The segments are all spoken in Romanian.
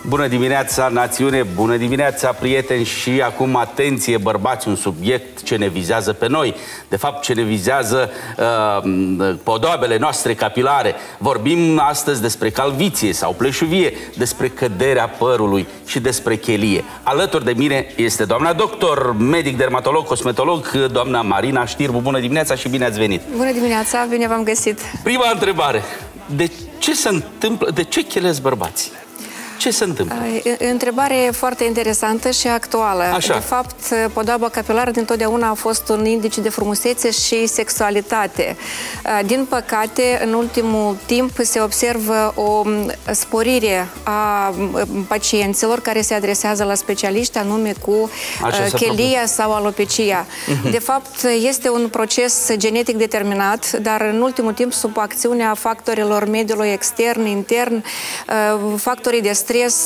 Bună dimineața, națiune! Bună dimineața, prieteni! Și acum, atenție, bărbați, un subiect ce ne vizează pe noi. De fapt, ce ne vizează podoabele noastre capilare. Vorbim astăzi despre calviție sau pleșuvie, despre căderea părului și despre chelie. Alături de mine este doamna doctor, medic, dermatolog, cosmetolog, doamna Marina Știrbu. Bună dimineața și bine ați venit! Bună dimineața, bine v-am găsit! Prima întrebare. De ce se întâmplă, de ce chelesc bărbații? Ce se întâmplă? Întrebare foarte interesantă și actuală. Așa. De fapt, podoaba capilară dintotdeauna a fost un indice de frumusețe și sexualitate. Din păcate, în ultimul timp se observă o sporire a pacienților care se adresează la specialiști, anume cu chelia sau alopecia. De fapt, este un proces genetic determinat, dar în ultimul timp, sub acțiunea factorilor mediului extern, intern, factorii de stres,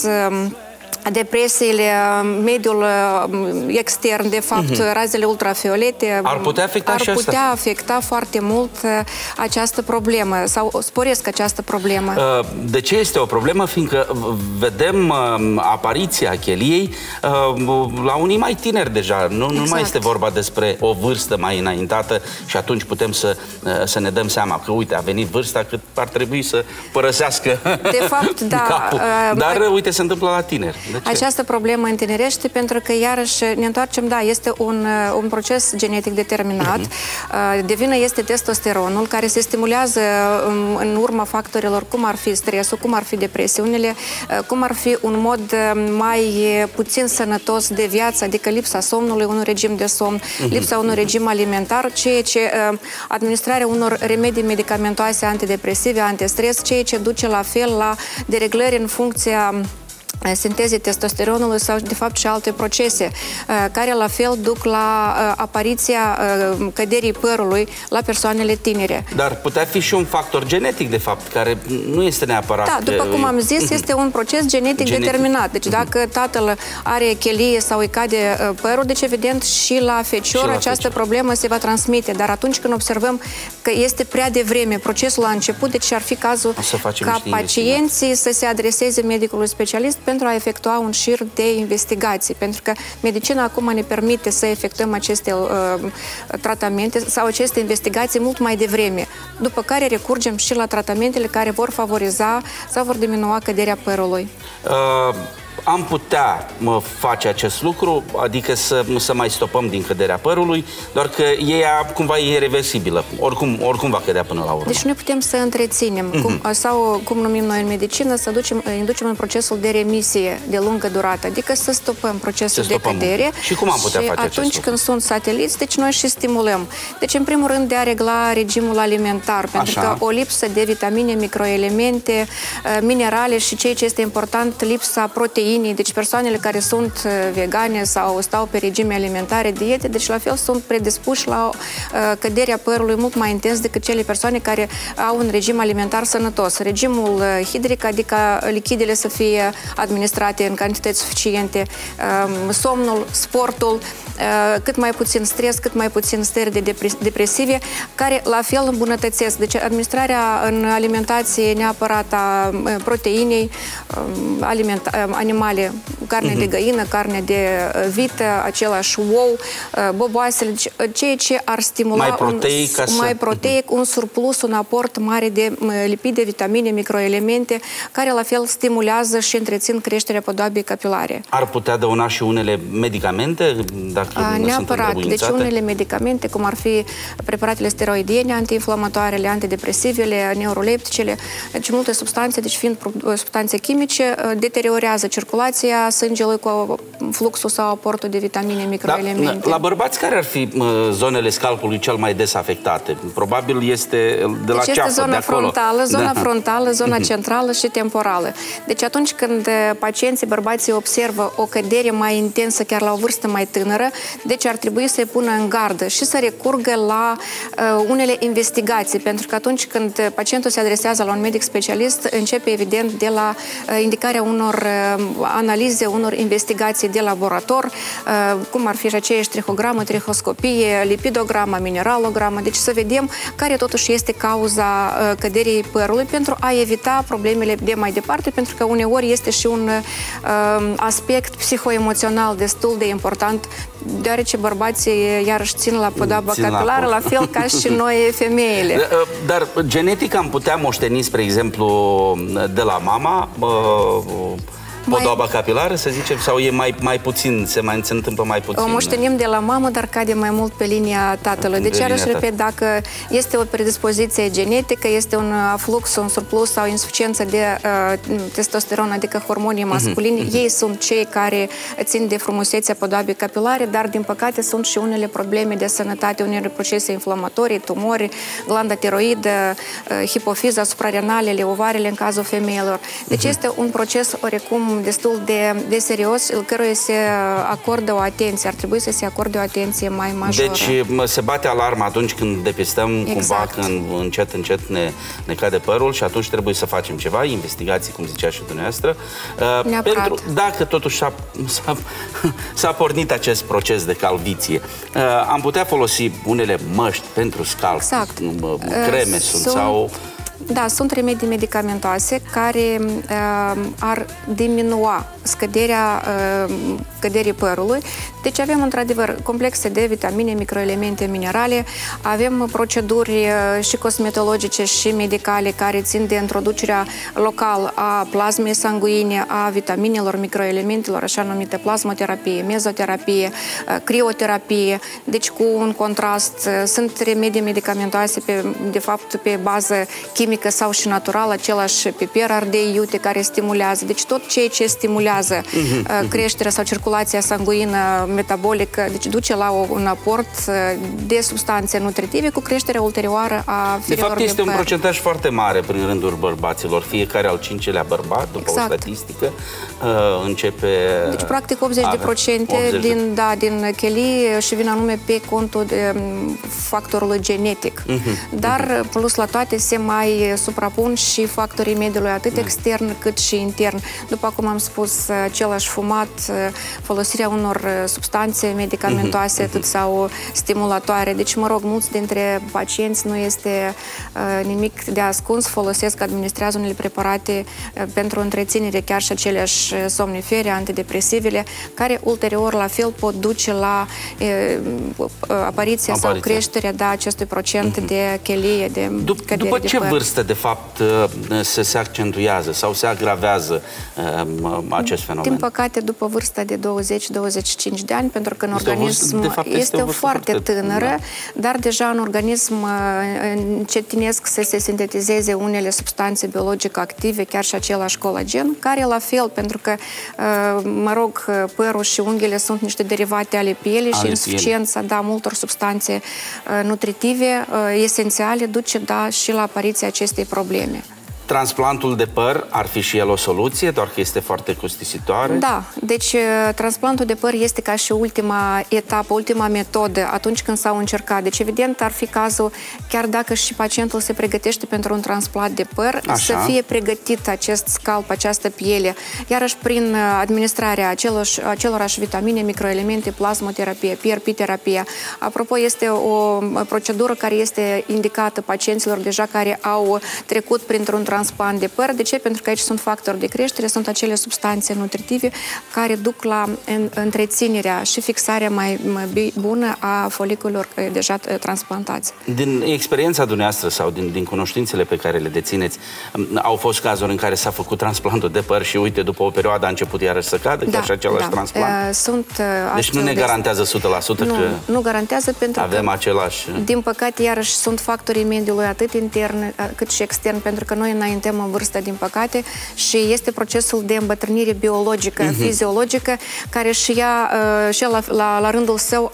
depresiile, mediul extern, de fapt, razele ultrafiolete ar putea afecta foarte mult această problemă sau sporesc această problemă. De ce este o problemă? Fiindcă vedem apariția cheliei la unii mai tineri deja. Nu mai este vorba despre o vârstă mai înaintată și atunci putem să ne dăm seama că, uite, a venit vârsta cât ar trebui să părăsească de fapt, da, capul. Dar, uite, se întâmplă la tineri. Această problemă întinerește pentru că, iarăși, ne întoarcem, da, este un proces genetic determinat. De vină este testosteronul, care se stimulează în urma factorilor, cum ar fi stresul, cum ar fi depresiunile, cum ar fi un mod mai puțin sănătos de viață, adică lipsa somnului, un regim de somn, lipsa unui regim alimentar, ceea ce administrarea unor remedii medicamentoase antidepresive, antistres, ceea ce duce la fel la dereglări în funcția sintezei testosteronului sau, de fapt, și alte procese, care la fel duc la apariția căderii părului la persoanele tinere. Dar putea fi și un factor genetic, de fapt, care nu este neapărat... Da, după cum am zis, este un proces genetic determinat. Deci dacă tatăl are chelie sau îi cade părul, deci evident și la fecior această problemă se va transmite. Dar atunci când observăm că este prea devreme, procesul a început, deci ar fi cazul ca pacienții să se adreseze medicului specialist pentru a efectua un șir de investigații. Pentru că medicina acum ne permite să efectuăm aceste tratamente sau aceste investigații mult mai devreme, după care recurgem și la tratamentele care vor favoriza sau vor diminua căderea părului. Am putea face acest lucru, adică să mai stopăm din căderea părului, doar că ea cumva e irreversibilă. Oricum va cădea până la urmă. Deci noi putem să întreținem, sau cum numim noi în medicină, să inducem în procesul de remisie de lungă durată, adică să stopăm procesul de cădere. Și cum am putea face acest lucru? Când sunt sateliți, deci noi și stimulăm. Deci, în primul rând, de a regla regimul alimentar, pentru că o lipsă de vitamine, microelemente, minerale și ceea ce este important, lipsa proteinii. Deci persoanele care sunt vegane sau stau pe regime alimentare, diete, deci la fel sunt predispuși la căderea părului mult mai intens decât cele persoane care au un regim alimentar sănătos. Regimul hidric, adică lichidele să fie administrate în cantități suficiente, somnul, sportul, cât mai puțin stres, cât mai puțin stări depresive, care la fel îmbunătățesc. Deci administrarea în alimentație neapărat a proteinei, animale, carne de găină, carne de vită, același ou, boboasele, deci ceea ce ar stimula mai proteic, un surplus, un aport mare de lipide, vitamine, microelemente, care la fel stimulează și întrețin creșterea podoabei capilare. Ar putea dăuna și unele medicamente, dacă neapărat. Deci unele medicamente, cum ar fi preparatele steroidiene, antiinflamatoarele, antidepresivele, neurolepticele, deci multe substanțe, deci fiind substanțe chimice, deteriorează circulația sângelui cu fluxul sau aportul de vitamine, microelemente. La bărbați, care ar fi zonele scalpului cel mai des afectate? Probabil este de la ceafă, zona frontală, zona frontală, zona centrală și temporală. Deci atunci când pacienții bărbații observă o cădere mai intensă, chiar la o vârstă mai tânără, deci ar trebui să-i pună în gardă și să recurgă la unele investigații, pentru că atunci când pacientul se adresează la un medic specialist, începe evident de la indicarea unor analize unor investigații de laborator, cum ar fi și aceeași trihogramă, trihoscopie, lipidogramă, mineralogramă, deci să vedem care totuși este cauza căderii părului pentru a evita problemele de mai departe, pentru că uneori este și un aspect psihoemoțional destul de important, deoarece bărbații iarăși țin la podoaba capilară, la fel ca și noi femeile. Dar genetic am putea moșteni, spre exemplu, de la mama podoaba capilară, să zicem, sau e mai puțin, se întâmplă mai puțin? O moștenim de la mamă, dar cade mai mult pe linia tatălui. Deci, iarăși, repet, dacă este o predispoziție genetică, este un aflux, un surplus sau insuficiență de testosteron, adică hormonii masculini, ei sunt cei care țin de frumusețea podoabei capilare, dar, din păcate, sunt și unele probleme de sănătate, unele procese inflamatorii, tumori, glanda tiroidă, hipofiza, suprarenalele, ovarele în cazul femeilor. Deci este un proces oarecum destul de serios, căruia se acordă o atenție, ar trebui să se acorde o atenție mai majoră. Deci se bate alarma atunci când depistăm cumva, când încet ne cade părul și atunci trebuie să facem ceva, investigații, cum zicea și dumneavoastră. Pentru, dacă totuși s-a pornit acest proces de calviție, am putea folosi unele măști pentru scalp, creme sau... Da, sunt remedii medicamentoase care ar diminua scăderea căderii părului. Deci avem într-adevăr complexe de vitamine, microelemente, minerale, avem proceduri și cosmetologice și medicale care țin de introducerea local a plasmei sanguine, a vitaminelor, microelementelor, așa numită plasmoterapie, mezoterapie, crioterapie, deci cu un contrast. Sunt remedii medicamentoase de fapt pe bază chimică sau și naturală, același piper ardei iute care stimulează. Deci tot ceea ce stimulează creșterea sau circulația sanguină metabolică, deci duce la un aport de substanțe nutritive cu creșterea ulterioară a firelor de păr. De fapt, este un procentaj foarte mare prin rândul bărbaților. Fiecare al 5-lea bărbat, după o statistică, începe... Deci, practic, 80% din chelii și vin anume pe contul de factorului genetic. Dar, plus la toate, se mai suprapun și factorii mediului, atât extern cât și intern. După cum am spus, același fumat, folosirea unor substanțe medicamentoase, atât sau stimulatoare. Deci, mă rog, mulți dintre pacienți nu este nimic de ascuns, folosesc, administrează unele preparate pentru întreținere, chiar și aceleași somnifere, antidepresivele, care ulterior la fel pot duce la apariția sau creșterea acestui procent de chelie, de cădere După de ce păr. vârstă, de fapt, se accentuează sau se agravează acest fenomen? Din păcate, după vârsta de 20-25 de ani, pentru că în organism este foarte tânără, dar deja în organism încetinesc să se sintetizeze unele substanțe biologic active, chiar și același colagen, care la fel, pentru că, mă rog, părul și unghiile sunt niște derivate ale pielii și insuficiența multor substanțe nutritive esențiale duce și la apariția acestei probleme. Transplantul de păr ar fi și el o soluție, doar că este foarte costisitoare? Da, deci transplantul de păr este ca și ultima etapă, ultima metodă atunci când s-au încercat. Deci evident ar fi cazul, chiar dacă și pacientul se pregătește pentru un transplant de păr, să fie pregătit acest scalp, această piele, iarăși prin administrarea acelorași vitamine, microelemente, plasmoterapie, PRP-terapia. Apropo, este o procedură care este indicată pacienților deja care au trecut printr-un transplant de păr. De ce? Pentru că aici sunt factori de creștere, sunt acele substanțe nutritive care duc la întreținerea și fixarea mai bună a foliculelor deja transplantați. Din experiența dumneavoastră sau din cunoștințele pe care le dețineți, au fost cazuri în care s-a făcut transplantul de păr și uite, după o perioadă a început iarăși să cadă, chiar și același transplant? Deci nu ne garantează 100% că nu garantează, pentru avem că, același... din păcate, iarăși sunt factorii mediului atât intern cât și extern, pentru că noi înaintăm în vârstă, din păcate, și este procesul de îmbătrânire biologică, fiziologică, care și ea, la rândul său,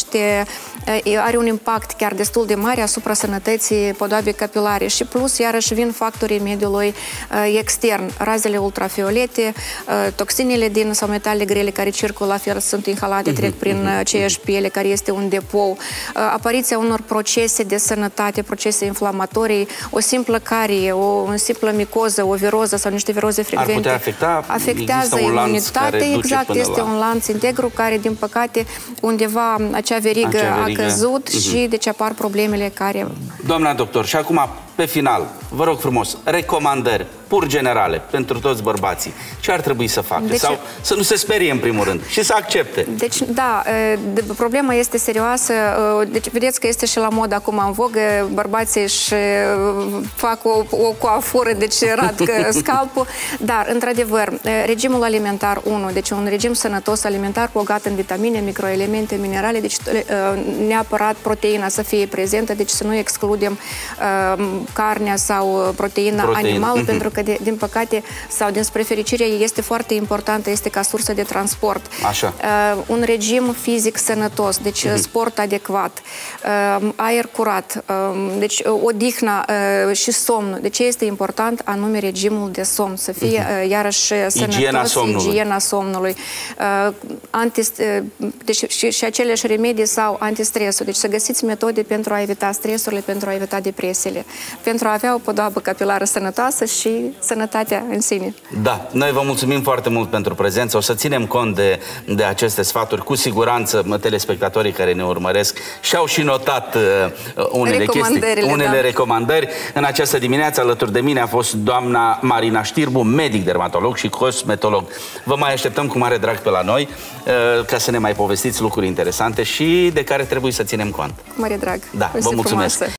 are un impact chiar destul de mare asupra sănătății podoabei capilare și plus, iarăși, vin factorii mediului extern, razele ultrafiolete, toxinele sau metale grele care circulă, la fel sunt inhalate, trec prin aceeași piele, care este un depou, apariția unor procese de sănătate, procese inflamatorii, o simplă carie, un simplă micoză, o viroză sau niște viroze frecvente, afectează imunitatea. Exact, este un lanț integru care, din păcate, undeva acea verigă a căzut și deci apar problemele care... Doamna doctor, și acum, pe final, vă rog frumos, recomandări pur generale pentru toți bărbații. Ce ar trebui să facă? Sau să nu se sperie în primul rând și să accepte. Deci, da, problema este serioasă. Deci, vedeți că este și la mod acum în vogă. Bărbații își fac o coafură, deci radcă scalpul. Dar, într-adevăr, regimul alimentar 1, deci un regim sănătos alimentar bogat în vitamine, microelemente, minerale, deci neapărat proteina să fie prezentă, deci să nu excludem carnea sau proteina animală, pentru că, din păcate, sau dinspre fericire, este foarte importantă, este ca sursă de transport. Așa. Un regim fizic sănătos, deci sport adecvat, aer curat, deci odihna și somnul. De ce este important? Anume regimul de somn, să fie iarăși sănătos, igiena somnului. Deci, și aceleași remedii sau antistresul. Deci să găsiți metode pentru a evita stresurile, pentru a evita depresiile, pentru a avea o podoabă capilară sănătoasă și sănătatea în sine. Da, noi vă mulțumim foarte mult pentru prezență. O să ținem cont de aceste sfaturi. Cu siguranță, telespectatorii care ne urmăresc și-au și notat unele chestii, unele recomandări. În această dimineață, alături de mine a fost doamna Marina Știrbu, medic dermatolog și cosmetolog. Vă mai așteptăm cu mare drag pe la noi ca să ne mai povestiți lucruri interesante și de care trebuie să ținem cont. Cu mare drag. Da, vă mulțumesc.